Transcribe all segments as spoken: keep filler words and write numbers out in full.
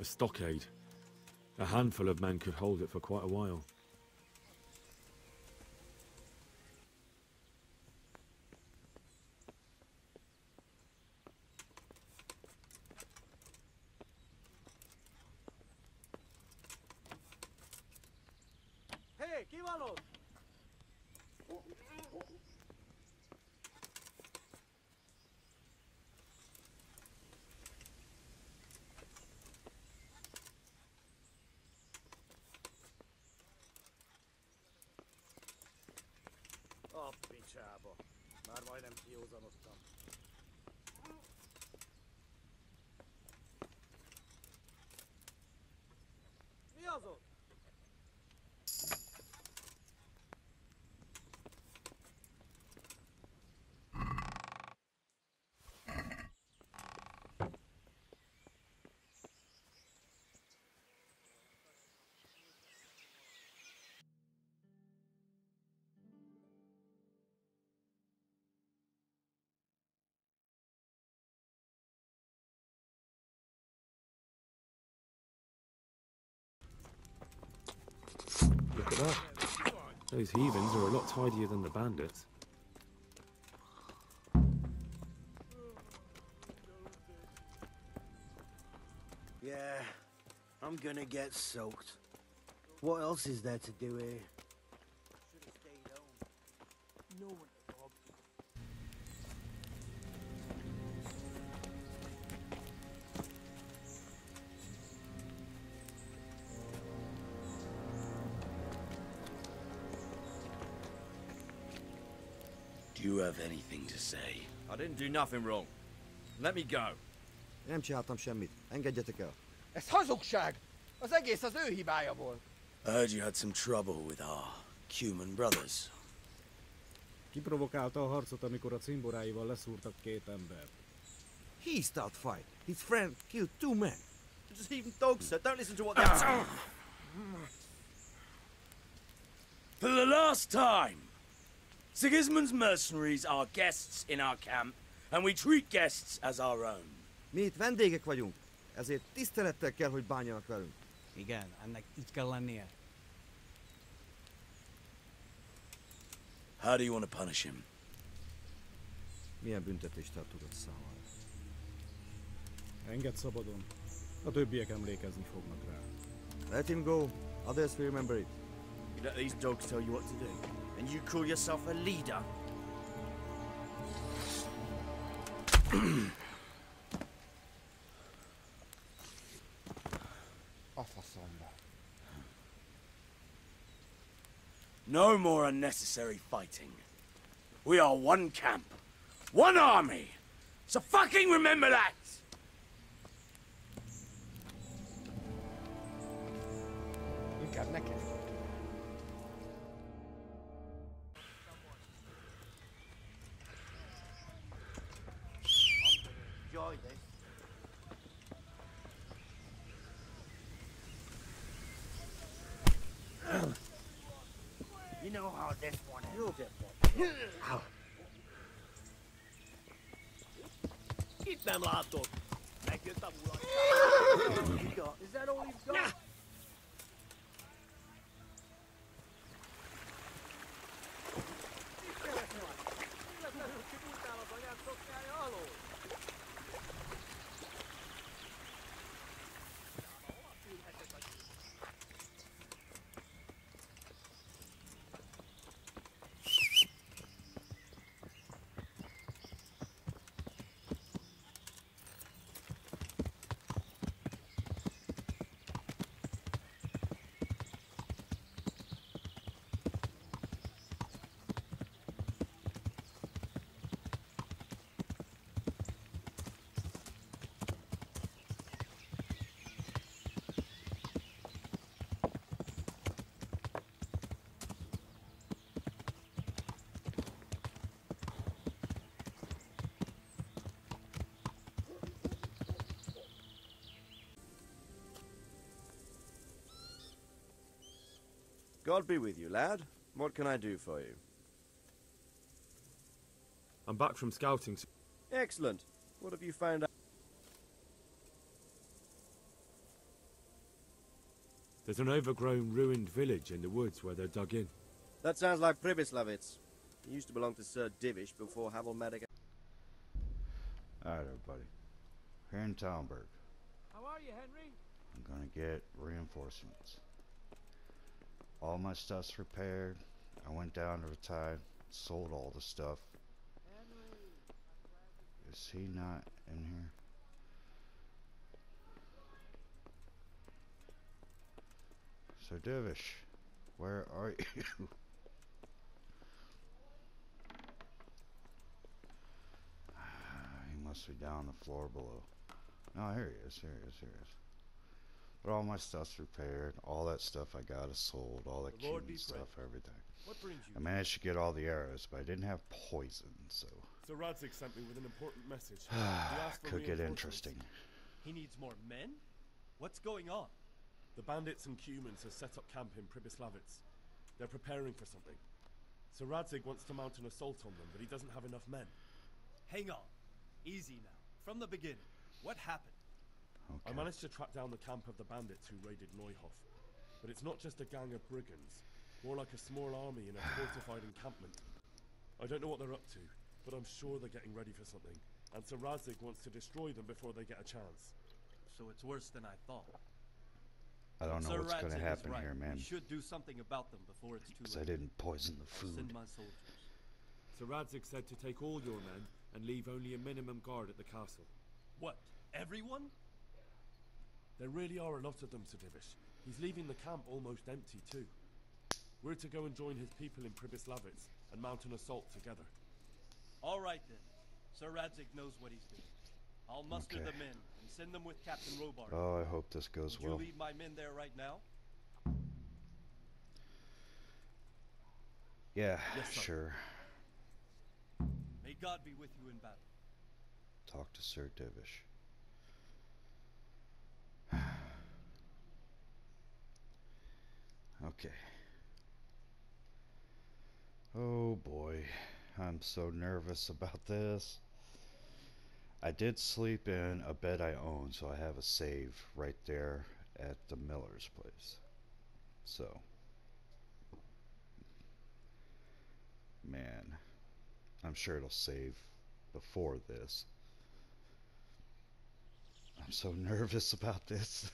A stockade. A handful of men could hold it for quite a while. Hey, ki van ott? A picsába. Már majdnem kiózanodtam. Mi az ott? Look at that. Those heathens are a lot tidier than the bandits. Yeah, I'm gonna get soaked. What else is there to do here? Should have stayed home. No one robbed you. Do you have anything to say? I didn't do nothing wrong. Let me go. Nem csináltam semmit. Engedjetek el. Ez hazugság! Az egész az ő hibája volt. I heard you had some trouble with our Cuman brothers. Kiprovokálta a harcot, amikor a cimboráival leszúrtak két embert. He start fight. His friend killed two men. They're just heathen dogs, sir. Don't listen to what they're saying. For the last time! Sigismund's mercenaries are guests in our camp, and we treat guests as our own. Mi itt vendégek vagyunk, ezért tisztelettel kell, hogy bánjanak velünk. Igen, ennek így kell lennie. How do you want to punish him? Milyen büntetést tartogat számára? Engedd szabadon. A többiek emlékezni fognak rá. Let him go. Others will remember it. You let these dogs tell you what to do, and you call yourself a leader. A faszomba. No more unnecessary fighting. We are one camp, one army. So fucking remember that! Inkább neked. Enjoy this. You know how this one is. You'll get one. Itt nem látod. Megjött a mulat. Is that all you've got? God be with you, lad. What can I do for you? I'm back from scouting. Excellent. What have you found out? There's an overgrown, ruined village in the woods where they're dug in. That sounds like Pribyslavitz. He used to belong to Sir Divish before Havel met again. Alright, everybody. Here in Talmberg. How are you, Henry? I'm gonna get reinforcements. All my stuff's repaired. I went down to the tide, sold all the stuff. Henry. Is he not in here? Sir Divish, where are you? He must be down the floor below. No, here he is, here he is, here he is. But all my stuff's repaired, all that stuff I got is sold, all that The Lord Cuban be stuff, everything. What brings you? I managed to get all the arrows, but I didn't have poison, so So Radzig sent me with an important message. He asked for could get reinforcements. interesting. He needs more men? What's going on? The bandits and Cumans have set up camp in Pribyslavitz. They're preparing for something. So Radzig wants to mount an assault on them, but he doesn't have enough men. Hang on. Easy now. From the beginning. What happened? I Okay. managed to track down the camp of the bandits who raided Neuhof. But it's not just a gang of brigands. More like a small army in a fortified encampment. I don't know what they're up to, but I'm sure they're getting ready for something. And Sir Radzig wants to destroy them before they get a chance. So it's worse than I thought. I don't know Sir what's Radzig gonna is happen right. here, man. We should do something about them before it's too Because I late. didn't poison the I'll food. send my soldiers. Sir Radzig said to take all your men and leave only a minimum guard at the castle. What? Everyone? There really are a lot of them, Sir Divish. He's leaving the camp almost empty, too. We're to go and join his people in Pribyslavitz and mount an assault together. All right then. Sir Radzig knows what he's doing. I'll muster Okay. the men and send them with Captain Robart. Oh, I hope this goes Would well. you lead my men there right now? Yeah, Yes, sir. sure. May God be with you in battle. Talk to Sir Divish. Okay. Oh boy, I'm so nervous about this. I did sleep in a bed I own, so I have a save right there at the Miller's place. So, man, I'm sure it'll save before this. I'm so nervous about this.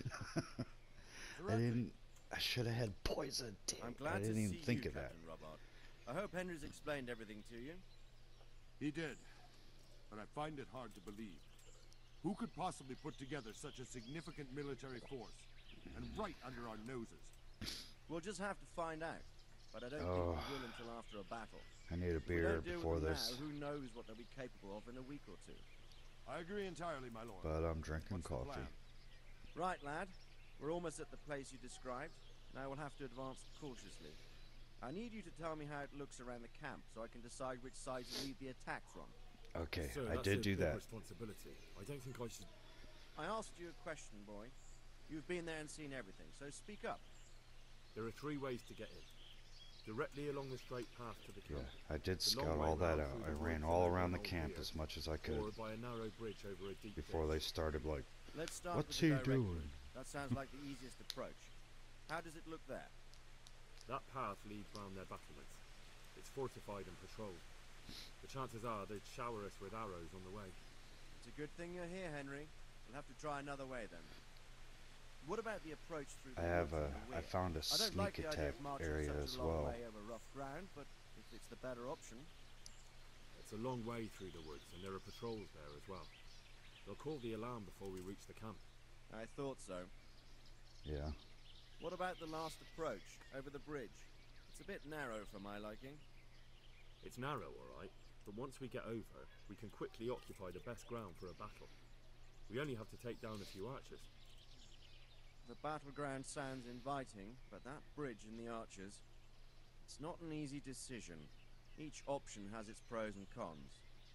I didn't. I should have had poison. Damn, I'm it, glad I didn't to even see think you, of that. Captain Robart. I hope Henry's explained everything to you. He did, but I find it hard to believe. Who could possibly put together such a significant military force, and right under our noses? We'll just have to find out, but I don't Oh. think we will until after a battle. I need a If we beer don't deal before with them this, now, who knows what they'll be capable of in a week or two. I agree entirely, my lord. but I'm drinking What's the coffee. plan? Right, lad. We're almost at the place you described. Now we'll have to advance cautiously. I need you to tell me how it looks around the camp so I can decide which side to lead the attack from. Okay, Sir, I that's did a do big that. responsibility. I don't think I should. I asked you a question, boy. You've been there and seen everything, so speak up. There are three ways to get in. Directly along the straight path to the Yeah, camp. I did The long scout way all that round out. through I the ran woods all and around the over camp here, as much as I Or could by a narrow bridge over a deep before ditch. they started like, Let's start what's with he the direct doing? route. That sounds like the easiest approach. How does it look there? That path leads round their battlements. It's fortified and patrolled. The chances are they'd shower us with arrows on the way. It's a good thing you're here, Henry. We'll have to try another way then. What about the approach through the I have woods a, and the I weir? found a I don't like sneak the idea attack of marching area such as a long well. way over rough ground, but if it's the better option. It's a long way through the woods, and there are patrols there as well. They'll call the alarm before we reach the camp. I thought so. Yeah. What about the last approach, over the bridge? It's a bit narrow for my liking. It's narrow, all right, but once we get over, we can quickly occupy the best ground for a battle. We only have to take down a few archers. The battleground sounds inviting, but that bridge and the archers, it's not an easy decision. Each option has its pros and cons.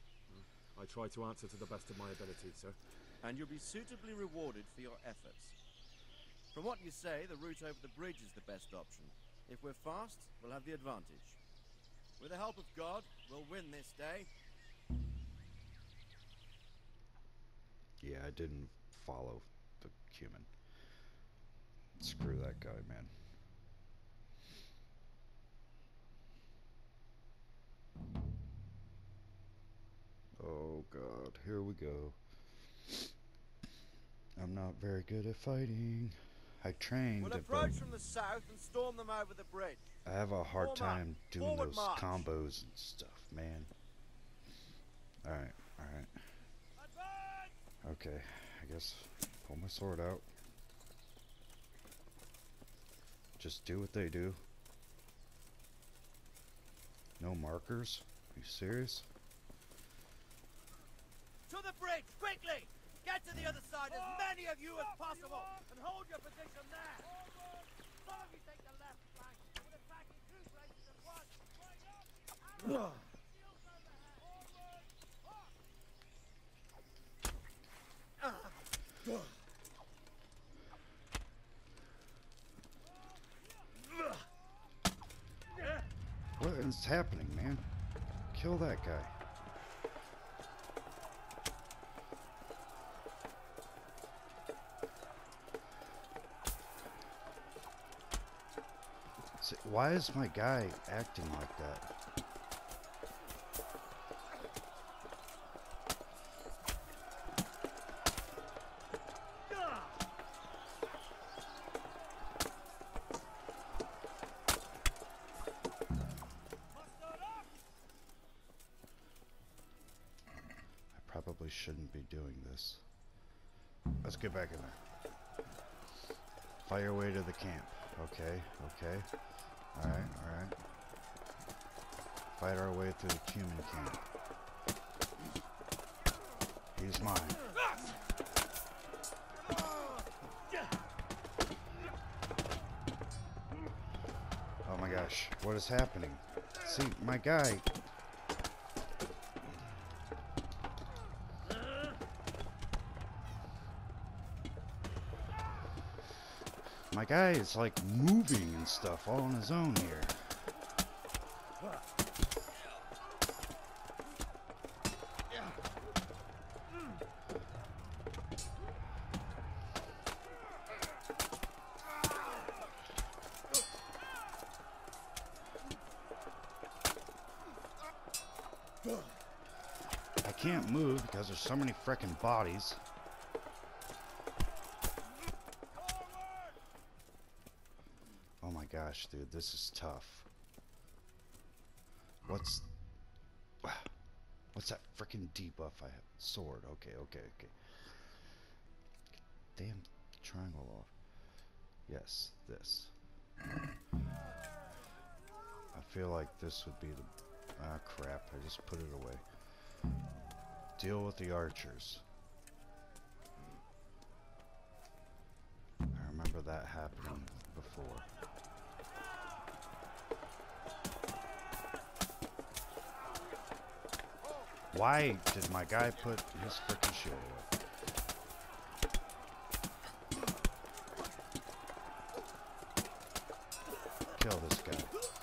I try to answer to the best of my ability, sir. And you'll be suitably rewarded for your efforts. From what you say, the route over the bridge is the best option. If we're fast, we'll have the advantage. With the help of God, we'll win this day. Yeah, I didn't follow the human. Screw that guy, man. Oh god, here we go. I'm not very good at fighting. I trained, We'll but approach from the south and storm them over the bridge. I have a hard Form time up. doing Forward those march. combos and stuff, man. Alright, alright. Okay, I guess pull my sword out. Just do what they do. No markers? Are you serious? To the bridge, quickly! Get to the other side, as many of you as possible, and hold your position there! Some of you take the left flank. We'll attack in two places at once! What is happening, man? Kill that guy. See, why is my guy acting like that? I probably shouldn't be doing this. Let's get back in there. Fight your way to the camp. Okay, okay. Alright, alright. Fight our way through the human camp. He's mine. Oh my gosh, what is happening? See, my guy... My guy is like moving and stuff all on his own here. I can't move because there's so many frickin' bodies. Oh my gosh, dude, this is tough. What's... What's that frickin' debuff I have? Sword, okay, okay, okay. Damn triangle off. Yes, this. I feel like this would be the... Ah, crap, I just put it away. Deal with the archers. I remember that happening before. Why did my guy put his frickin' shield up? Kill this guy.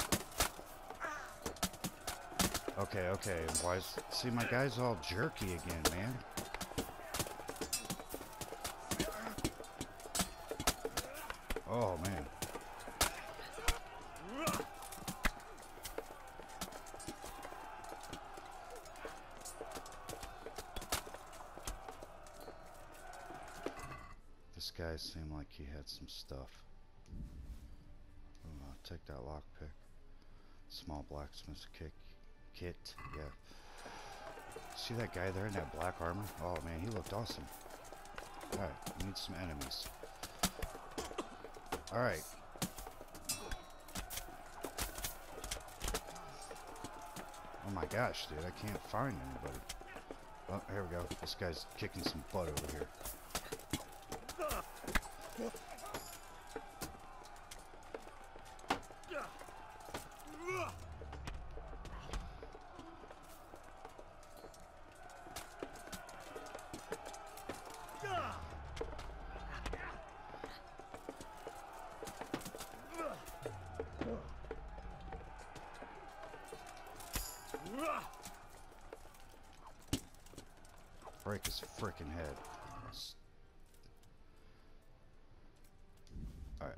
Okay, okay, why is... See, my guy's all jerky again, man. Oh, man. This guy seemed like he had some stuff. Oh, I'll take that lockpick. Small blacksmith's kick. Kit, yeah. See that guy there in that black armor? Oh man, he looked awesome. Alright, we need some enemies. Alright. Oh my gosh, dude, I can't find anybody. Oh, here we go. This guy's kicking some butt over here. Break his frickin' head. Alright.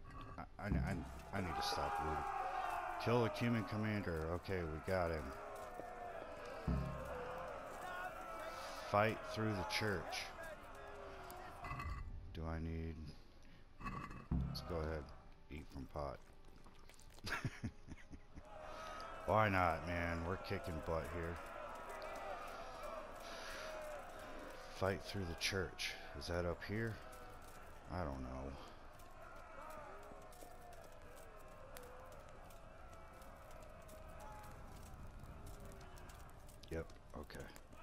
I, I, I need to stop looting. Kill the human commander. Okay, we got him. Fight through the church. Do I need... Let's go ahead. Eat from pot. Why not, man? We're kicking butt here. Fight through the church. Is that up here? I don't know. Yep, okay.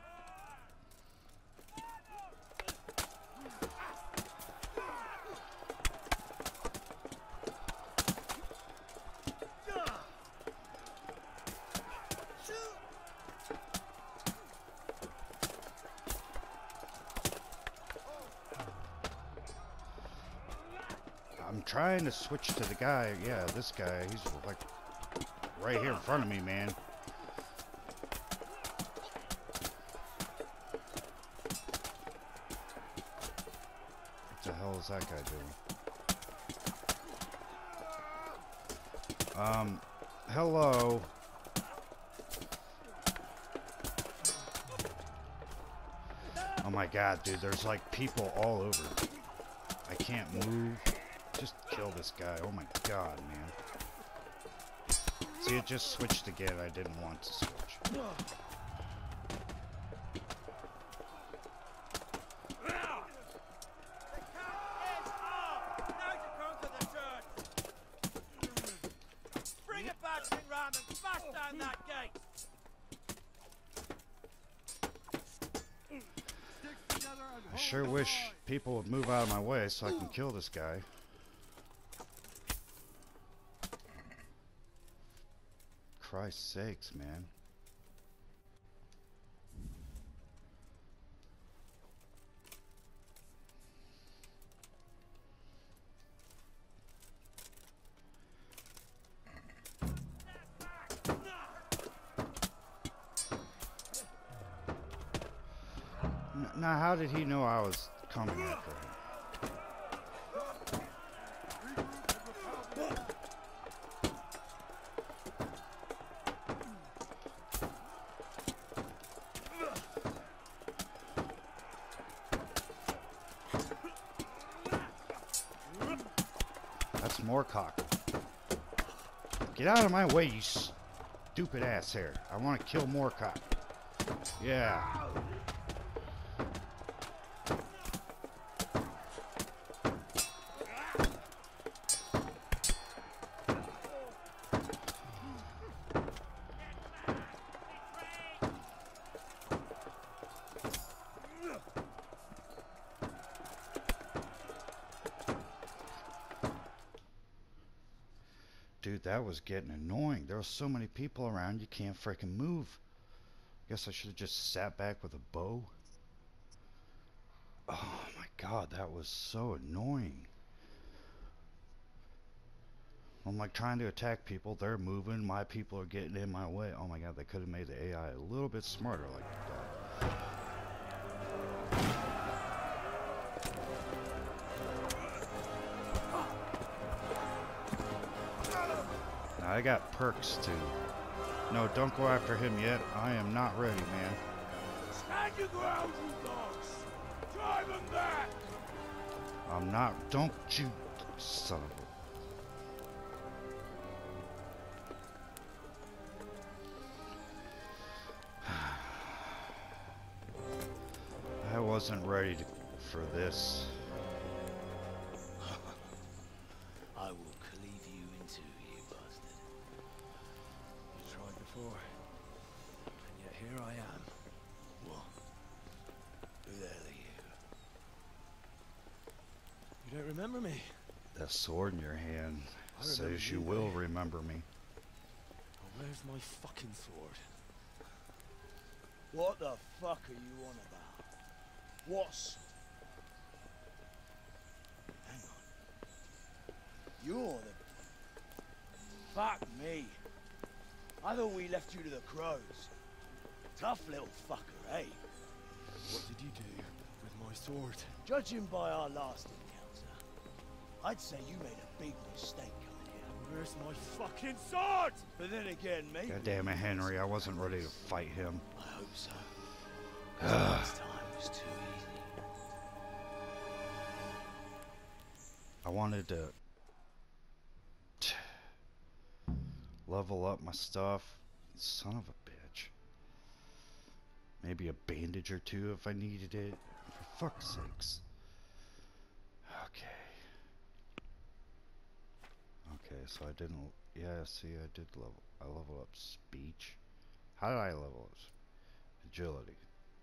I'm trying to switch to the guy. Yeah, this guy. He's like right here in front of me, man. What the hell is that guy doing? Um, hello. Oh my god, dude, there's like people all over. I can't move. Just kill this guy. Oh my god, man. See, it just switched again. I didn't want to switch. Bring it back, King Ram, and smash down that gate. I sure wish people would move out of my way so I can kill this guy. Christ's sakes, man. N- now, how did he know I was coming after him? Moorcock. Get out of my way, you stupid ass hair. I want to kill Moorcock. Yeah. Dude, that was getting annoying. There were so many people around, you can't freaking move. Guess I should have just sat back with a bow. Oh my god, that was so annoying. I'm like trying to attack people, they're moving, my people are getting in my way. Oh my god, they could have made the A I a little bit smarter like that. I got perks too. No, don't go after him yet. I am not ready, man. Stand your ground, you dogs! Drive them back! I'm not. Don't you, son of a. I wasn't ready to, for this. I will cleave you in two, you bastard. You tried before, and yet here I am. What? Who the hell are you? You don't remember me? That sword in your hand I says remember you you, will mate. remember me. Well, where's my fucking sword? What the fuck are you on about? What sword? Hang on. You're the... Fuck me. I thought we left you to the crows. Tough little fucker, eh? What did you do with my sword? Judging by our last encounter, I'd say you made a big mistake coming Where's my fucking sword? But then again, maybe. God damn it, Henry, I wasn't ready to fight him. I hope so. 'Cause last time was too easy. I wanted to level up my stuff. Son of a bitch. Maybe a bandage or two if I needed it. For fuck's sakes. Okay. Okay, so I didn't. Yeah, see, I did level. I leveled up speech. How did I level up? Agility.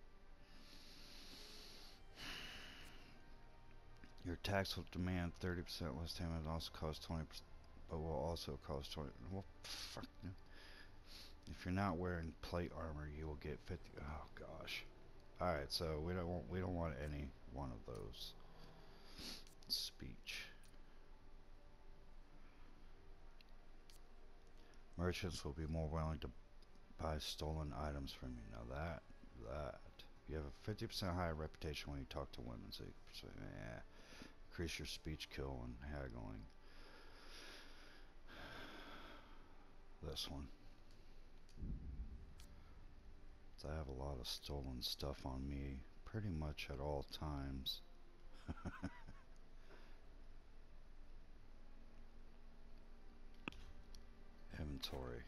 Your attacks will demand thirty percent less damage and also cause twenty percent, but will also cause twenty. Well, fuck. No. If you're not wearing plate armor, you will get fifty. Oh gosh. All right, so we don't want we don't want any one of those. Speech. Merchants will be more willing to buy stolen items from you. Now that that you have a fifty percent higher reputation when you talk to women. So yeah, increase your speech, kill, and haggling. This one. So I have a lot of stolen stuff on me, pretty much at all times. Inventory.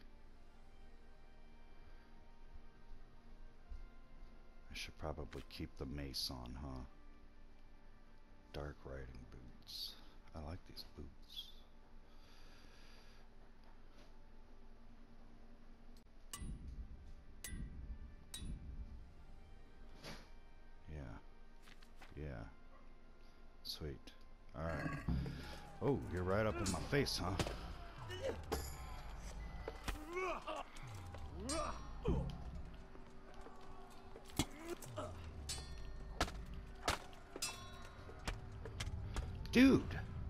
I should probably keep the mace on, huh? Dark riding boots. I like these boots. Yeah. Yeah. Sweet. Alright. Oh, you're right up in my face, huh? Dude!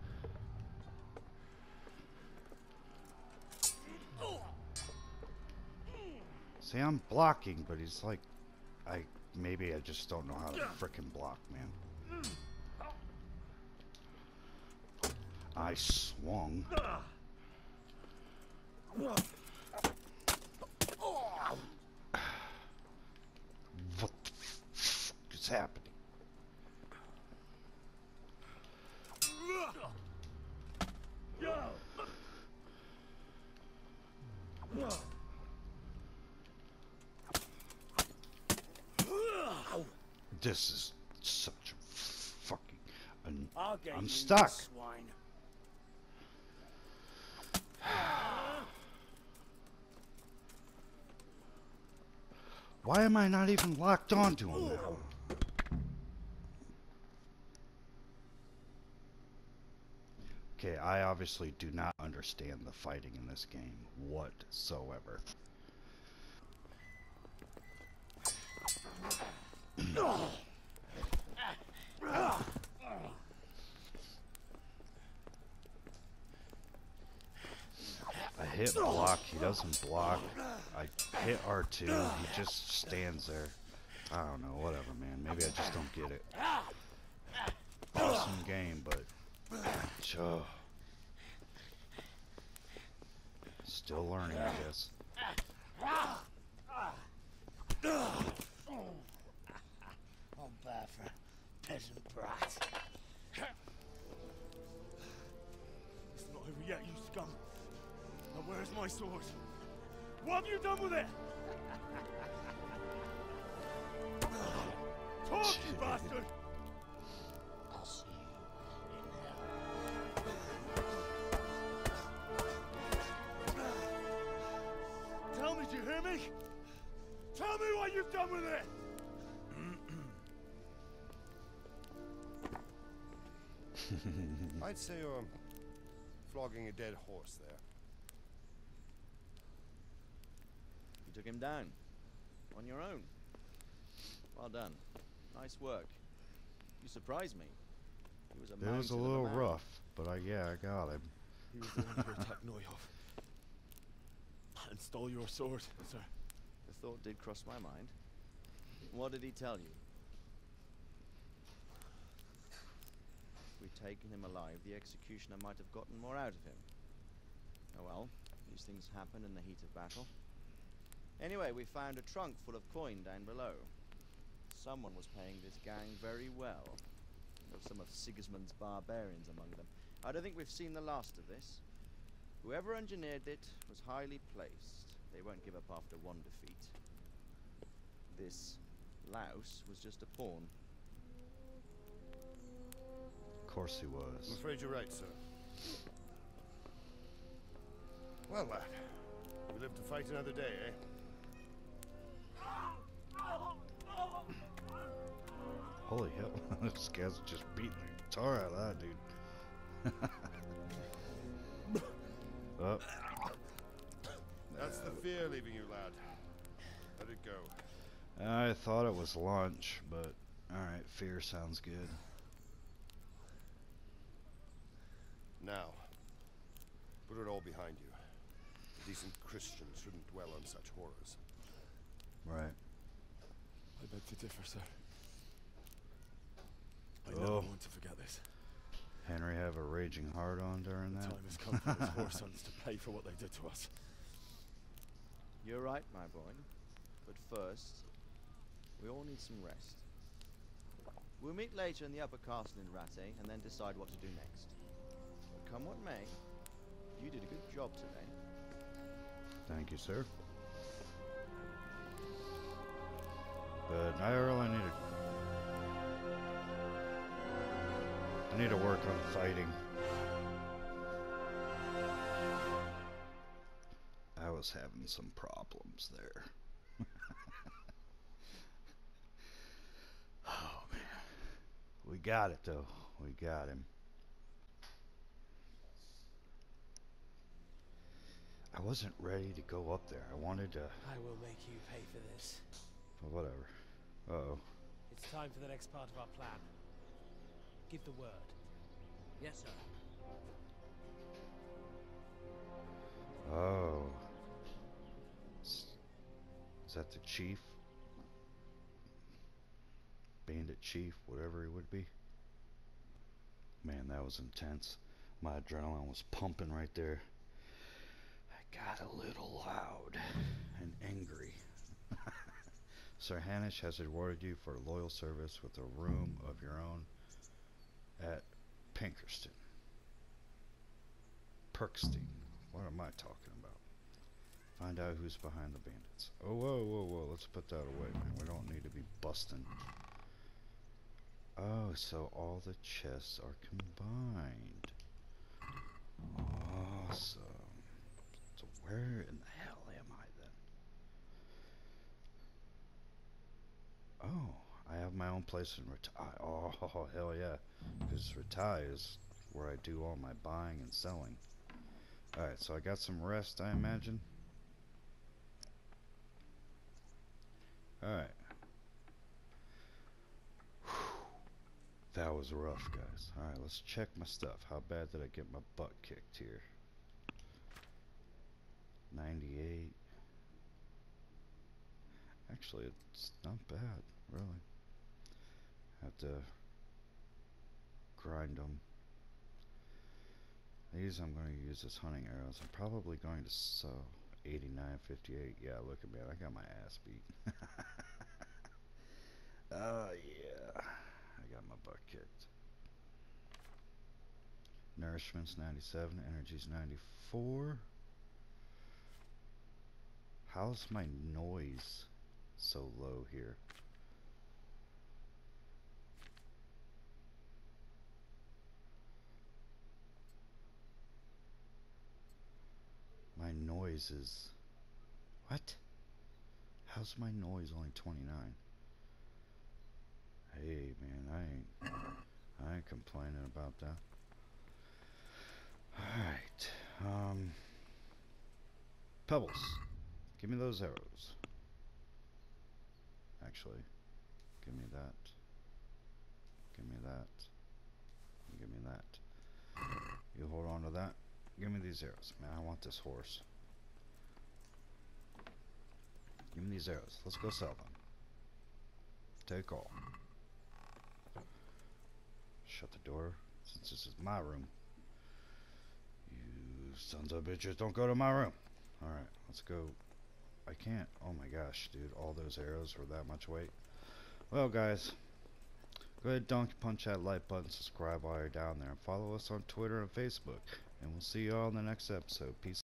See, I'm blocking, but he's like, I maybe I just don't know how to frickin' block, man. I swung. What the f is happening? This is such a fucking. An, I'll get I'm you, stuck. Swine. Why am I not even locked onto him now? Okay, I obviously do not understand the fighting in this game whatsoever. I hit block, he doesn't block. I hit R two, he just stands there. I don't know, whatever, man. Maybe I just don't get it. Awesome game, but oh, still learning, I guess. I'm bad for a peasant brat. It's not over yet, you scum. Now where's my sword? What have you done with it? Talk, you bastard! I'll see you in hell. Tell me, do you hear me? Tell me what you've done with it! I'd say you're flogging a dead horse there. You took him down. On your own. Well done. Nice work. You surprised me. He was a It was a little rough, but I, yeah, I got him. He was the one who attacked Neuhoff. And stole your sword, sir. The thought did cross my mind. What did he tell you? If we'd taken him alive, the executioner might have gotten more out of him. Oh well, these things happen in the heat of battle. Anyway, we found a trunk full of coin down below. Someone was paying this gang very well. There were some of Sigismund's barbarians among them. I don't think we've seen the last of this. Whoever engineered it was highly placed. They won't give up after one defeat. This louse was just a pawn. Of course he I'm was. afraid you're right, sir. Well, lad, we live to fight another day, eh? Holy hell, this guy's just beating the guitar out of that dude. Oh. That's the fear leaving you, lad. Let it go. I thought it was lunch, but alright, fear sounds good. Now, put it all behind you. A decent Christian shouldn't dwell on such horrors. Right. I beg to differ, sir. I Oh. never want to forget this. Henry have a raging heart on during The that? time has come for his four sons to pay for what they did to us. You're right, my boy. But first, we all need some rest. We'll meet later in the upper castle in Rattay and then decide what to do next. But come what may, you did a good job today. Thank you, sir. But I really need to... I need to work on fighting. I was having some problems there. Oh, man. We got it, though. We got him. I wasn't ready to go up there. I wanted to... I will make you pay for this. Well, whatever. Uh-oh. It's time for the next part of our plan. Give the word. Yes, sir. Oh. Is, is that the chief? Bandit chief, whatever he would be. Man, that was intense. My adrenaline was pumping right there. I got a little loud and angry. Sir Hanush has rewarded you for loyal service with a room of your own at Pinkerston. Perkstein. What am I talking about? Find out who's behind the bandits. Oh, whoa, whoa, whoa. Let's put that away, man. We don't need to be busting. Oh, so all the chests are combined. Awesome. So where in the hell am I then? Oh, I have my own place in Rattay. Oh, hell yeah. Because Rattay is where I do all my buying and selling. Alright, so I got some rest, I imagine. Alright. That was rough, guys. Alright, let's check my stuff. How bad did I get my butt kicked here? ninety-eight. Actually, it's not bad, really. Have to grind them. These I'm going to use as hunting arrows. I'm probably going to sew eighty-nine, fifty-eight. Yeah, look at me. I got my ass beat. Oh, yeah. I got my butt kicked. Nourishment's ninety-seven. Energy's ninety-four. How's my noise so low here? My noise is... What? How's my noise only twenty-nine? Hey, man, I ain't... I ain't complaining about that. Alright, um... Pebbles. Give me those arrows. Actually, give me that. Give me that. Give me that. You hold on to that. Give me these arrows. Man, I want this horse. Give me these arrows. Let's go sell them. Take all. Shut the door, since this is my room. You sons of bitches don't go to my room. Alright, let's go. I can't. Oh my gosh, dude. All those arrows for that much weight. Well, guys, go ahead, donkey punch that like button, subscribe while you're down there, and follow us on Twitter and Facebook. And we'll see you all in the next episode. Peace.